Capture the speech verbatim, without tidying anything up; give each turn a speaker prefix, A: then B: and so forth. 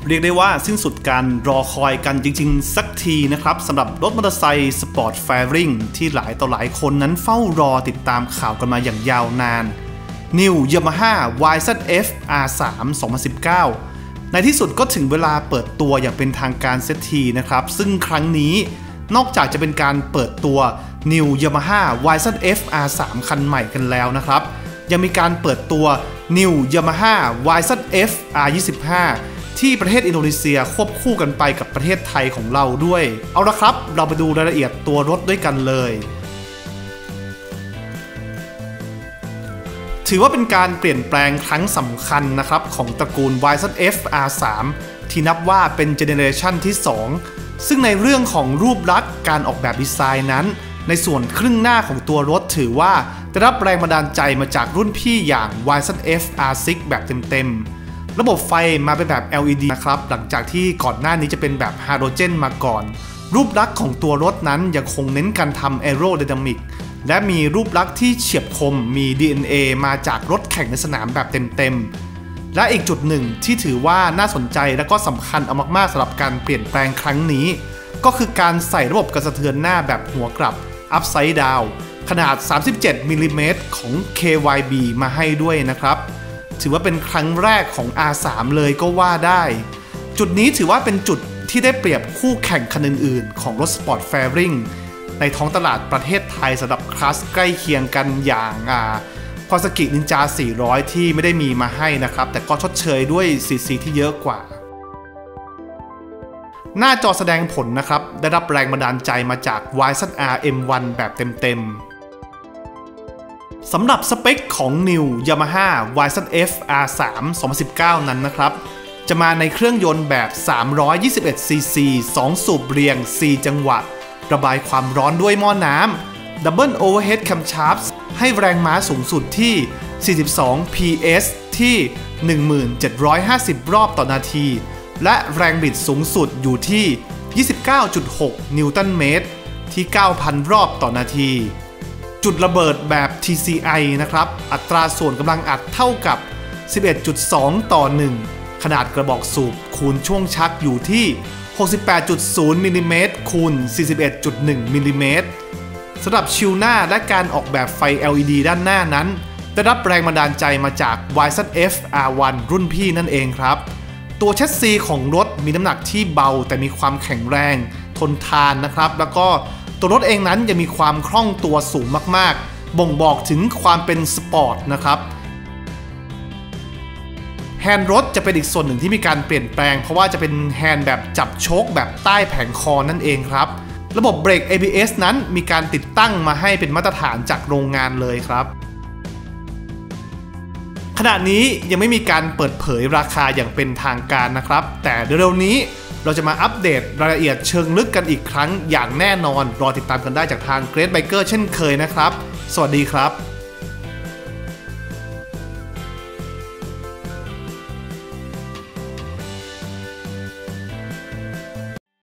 A: เรียกได้ว่าสิ้นสุดการรอคอยกันจริงๆสักทีนะครับสำหรับรถมอเตอร์ไซค์สปอร์ตแฟริ่งที่หลายต่อหลายคนนั้นเฝ้ารอติดตามข่าวกันมาอย่างยาวนาน New Yamaha วาย ซี เอฟ อาร์ ทรี สองพันสิบเก้า ในที่สุดก็ถึงเวลาเปิดตัวอย่างเป็นทางการเสียทีนะครับซึ่งครั้งนี้นอกจากจะเป็นการเปิดตัว New Yamaha วาย ซี เอฟ อาร์ ทรี คันใหม่กันแล้วนะครับยังมีการเปิดตัว New Yamaha วาย ซี เอฟ อาร์ ยี่สิบห้า ที่ประเทศอินโดนีเซียควบคู่กันไปกับประเทศไทยของเราด้วยเอาละครับเราไปดูรายละเอียดตัวรถด้วยกันเลยถือว่าเป็นการเปลี่ยนแปลงครั้งสำคัญนะครับของตระกูล วาย ซี เอฟ อาร์ ทรี ที่นับว่าเป็นเจเนเรชันที่สองซึ่งในเรื่องของรูปลักษณ์การออกแบบดีไซน์นั้นในส่วนครึ่งหน้าของตัวรถถือว่าได้รับแรงบันดาลใจมาจากรุ่นพี่อย่าง วาย ซี เอฟ อาร์ ซิกซ์ แบบเต็มๆระบบไฟมาเป็นแบบ แอล อี ดี นะครับหลังจากที่ก่อนหน้านี้จะเป็นแบบไฮโดรเจนมาก่อนรูปลักษณ์ของตัวรถนั้นยังคงเน้นการทำแอโรไดนามิกและมีรูปลักษณ์ที่เฉียบคมมี ดี เอ็น เอ มาจากรถแข่งในสนามแบบเต็มๆและอีกจุดหนึ่งที่ถือว่าน่าสนใจและก็สำคัญเอามากๆสำหรับการเปลี่ยนแปลงครั้งนี้ก็คือการใส่ระบบกระสะเทือนหน้าแบบหัวกลับ Upside Down ขนาดสามสิบเจ็ดมิลลิเมตรของ เค วาย บี มาให้ด้วยนะครับถือว่าเป็นครั้งแรกของ อาร์ ทรี เลยก็ว่าได้จุดนี้ถือว่าเป็นจุดที่ได้เปรียบคู่แข่งคันอื่นๆของรถสปอร์ตแฟริ่งในท้องตลาดประเทศไทยสำหรับคลาสใกล้เคียงกันอย่างคาวาซากินินจาสี่ร้อยที่ไม่ได้มีมาให้นะครับแต่ก็ชดเชยด้วยซีซีที่เยอะกว่าหน้าจอแสดงผลนะครับได้รับแรงบันดาลใจมาจาก วาย ซี อาร์ เอ็ม วัน แบบเต็มๆสำหรับสเปคของ New Yamaha วาย ซี เอฟ อาร์ ทรี สองพันสิบเก้า นั้นนะครับจะมาในเครื่องยนต์แบบสามร้อยยี่สิบเอ็ดซีซี สองสูบเรียงสี่จังหวะระบายความร้อนด้วยหม้อน้ำ Double Overhead Camshaft ให้แรงม้าสูงสุดที่ สี่สิบสอง พี เอส ที่ หนึ่งพันเจ็ดร้อยห้าสิบ รอบต่อนาทีและแรงบิดสูงสุดอยู่ที่ ยี่สิบเก้าจุดหก นิวตันเมตรที่ เก้าพัน รอบต่อนาทีจุดระเบิดแบบ ที ซี ไอ นะครับอัตราส่วนกำลังอัดเท่ากับ สิบเอ็ดจุดสอง ต่อ หนึ่ง ขนาดกระบอกสูบคูณช่วงชักอยู่ที่ หกสิบแปดจุดศูนย์ มิลลิเมตรคูณ สี่สิบเอ็ดจุดหนึ่ง มิลลิเมตรสำหรับชิลหน้าและการออกแบบไฟ แอล อี ดี ด้านหน้านั้นได้รับแรงบันดาลใจมาจาก วาย ซี เอฟ อาร์ วัน รุ่นพี่นั่นเองครับตัวแชสซีของรถมีน้ำหนักที่เบาแต่มีความแข็งแรงทนทานนะครับแล้วก็ตัวรถเองนั้นยังมีความคล่องตัวสูงมากๆบ่งบอกถึงความเป็นสปอร์ตนะครับแฮนด์รถจะเป็นอีกส่วนหนึ่งที่มีการเปลี่ยนแปลงเพราะว่าจะเป็นแฮนด์แบบจับโชคแบบใต้แผงคอนั่นเองครับระบบเบรก เอ บี เอส นั้นมีการติดตั้งมาให้เป็นมาตรฐานจากโรงงานเลยครับขณะนี้ยังไม่มีการเปิดเผยราคาอย่างเป็นทางการนะครับแต่เร็วๆนี้เราจะมาอัปเดตรายละเอียดเชิงลึกกันอีกครั้งอย่างแน่นอนรอติดตามกันได้จากทาง Great Biker เช่นเคยนะครับสวัสดีครับ